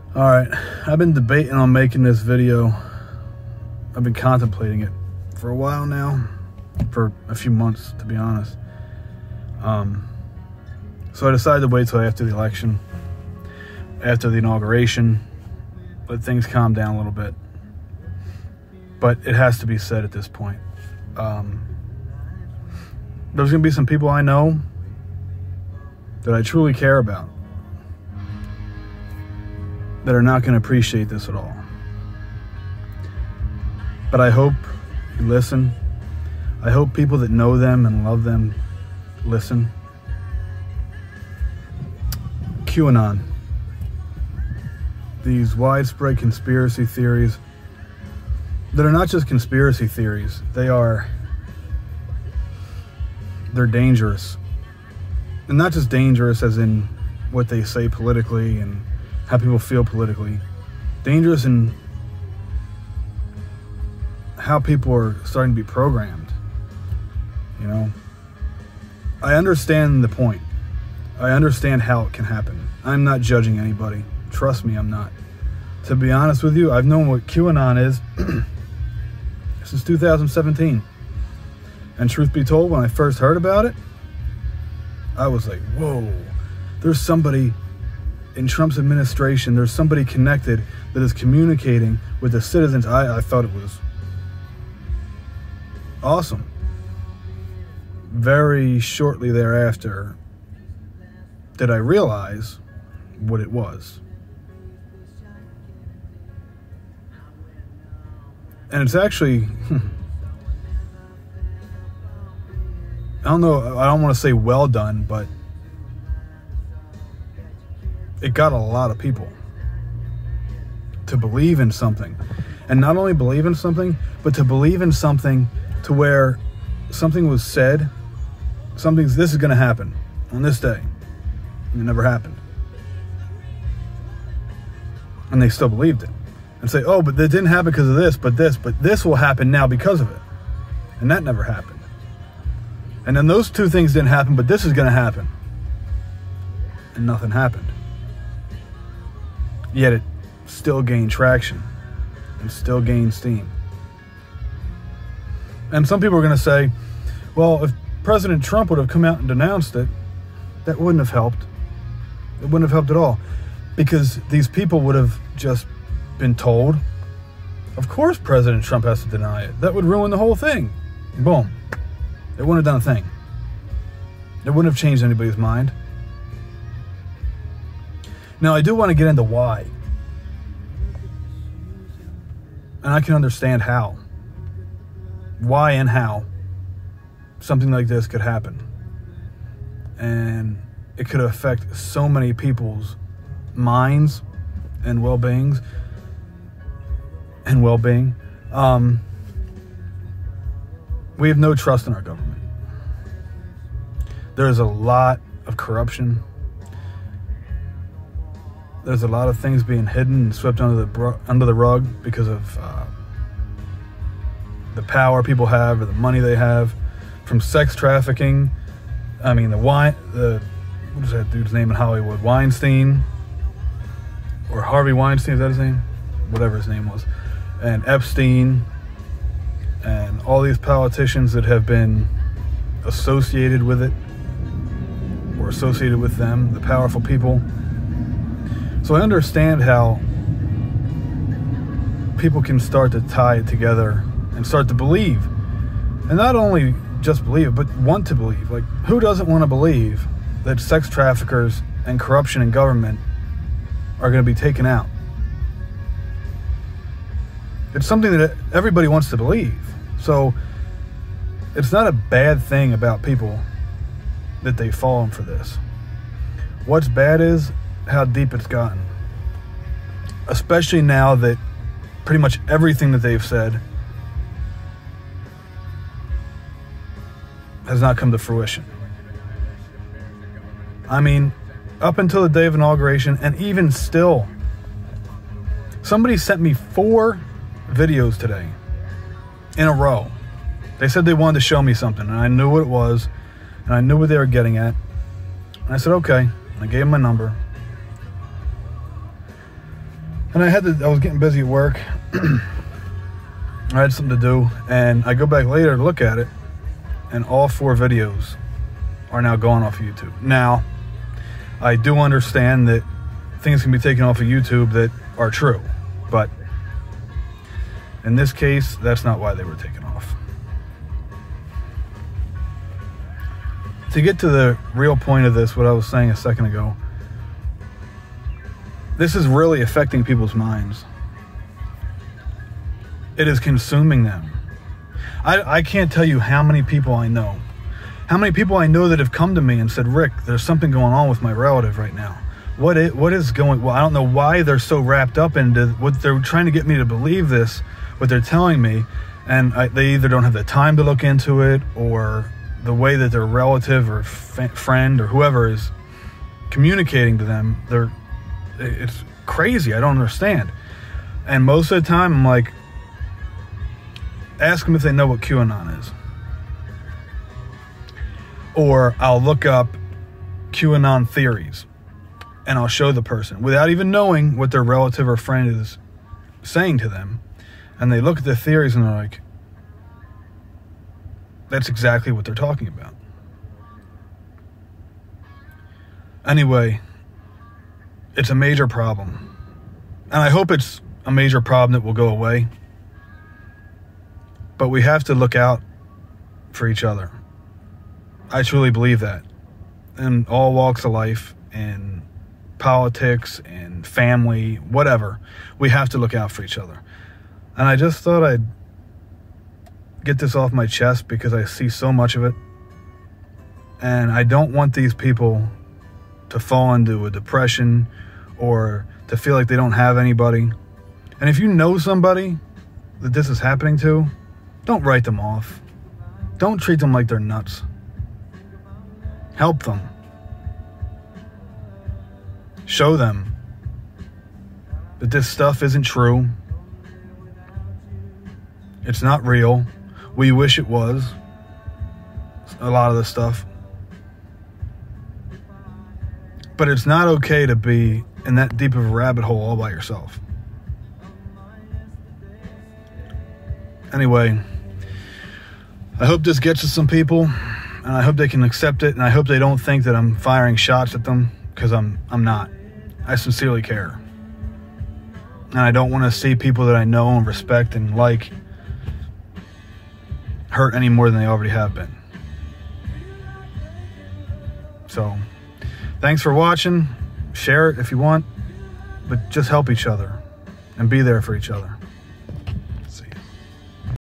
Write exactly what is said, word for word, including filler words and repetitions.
Alright, I've been debating on making this video. I've been contemplating it for a while now, for a few months to be honest. Um, so I decided to wait till after the election, after the inauguration, let things calm down a little bit. But it has to be said at this point. Um, there's going to be some people I know that I truly care about that are not going to appreciate this at all. But I hope you listen. I hope people that know them and love them listen. QAnon. These widespread conspiracy theories that are not just conspiracy theories. They are, they're dangerous. And not just dangerous as in what they say politically and how people feel politically. Dangerous in how people are starting to be programmed. You know, I understand the point. I understand how it can happen. I'm not judging anybody. Trust me, I'm not. To be honest with you, I've known what QAnon is since two thousand seventeen. And truth be told, when I first heard about it, I was like, whoa, there's somebody in Trump's administration, there's somebody connected that is communicating with the citizens. I, I thought it was awesome. Very shortly thereafter did I realize what it was. And it's actually, I don't know, I don't want to say well done, but it got a lot of people to believe in something. And not only believe in something, but to believe in something to where something was said, something's, this is going to happen on this day. And it never happened. And they still believed it. And say, oh, but that didn't happen because of this, but this, but this will happen now because of it. And that never happened. And then those two things didn't happen, but this is going to happen. And nothing happened. Yet it still gained traction and still gained steam. And some people are going to say, well, if President Trump would have come out and denounced it, that wouldn't have helped. It wouldn't have helped at all. Because these people would have just been told, of course President Trump has to deny it. That would ruin the whole thing. Boom. It wouldn't have done a thing. It wouldn't have changed anybody's mind. Now, I do want to get into why. And I can understand how. Why and how something like this could happen. And it could affect so many people's minds and well-beings. And well-being. Um, we have no trust in our government. There's a lot of corruption. There's a lot of things being hidden and swept under the under the rug because of uh, the power people have or the money they have, from sex trafficking. I mean, the wine, the what is that dude's name in Hollywood? Weinstein or Harvey Weinstein? Is that his name? Whatever his name was, and Epstein, and all these politicians that have been associated with it or associated with them, the powerful people. So I understand how people can start to tie it together and start to believe. And not only just believe, but want to believe. Like, who doesn't want to believe that sex traffickers and corruption in government are going to be taken out? It's something that everybody wants to believe. So it's not a bad thing about people that they've fallen for this. What's bad is how deep it's gotten. Especially now that pretty much everything that they've said has not come to fruition. I mean, up until the day of inauguration, and even still, somebody sent me four videos today in a row. They said they wanted to show me something, and I knew what it was, and I knew what they were getting at. And I said, okay. And I gave them my number. And I had to, I was getting busy at work. I had something to do, and I go back later to look at it, and all four videos are now gone off of YouTube. Now, I do understand that things can be taken off of YouTube that are true, but in this case, that's not why they were taken off. To get to the real point of this, what I was saying a second ago, this is really affecting people's minds. It is consuming them. I, I can't tell you how many people I know. How many people I know that have come to me and said, Rick, there's something going on with my relative right now. What is, what is going, well, I don't know why they're so wrapped up into what they're trying to get me to believe this, what they're telling me, and I, they either don't have the time to look into it, or the way that their relative or f friend or whoever is communicating to them, they're, it's crazy. I don't understand. And most of the time, I'm like, ask them if they know what QAnon is. Or I'll look up QAnon theories, and I'll show the person without even knowing what their relative or friend is saying to them. And they look at the theories and they're like, that's exactly what they're talking about. Anyway, it's a major problem. And I hope it's a major problem that will go away. But we have to look out for each other. I truly believe that. In all walks of life, in politics, in family, whatever, we have to look out for each other. And I just thought I'd get this off my chest because I see so much of it. And I don't want these people to fall into a depression or to feel like they don't have anybody. And if you know somebody that this is happening to, don't write them off. Don't treat them like they're nuts. Help them. Show them that this stuff isn't true. It's not real. We wish it was. A lot of this stuff. But it's not okay to be in that deep of a rabbit hole all by yourself. Anyway, I hope this gets to some people, and I hope they can accept it, and I hope they don't think that I'm firing shots at them, because I'm I'm not. I sincerely care. And I don't want to see people that I know and respect and like hurt any more than they already have been. So, thanks for watching. Share it if you want, but just help each other and be there for each other.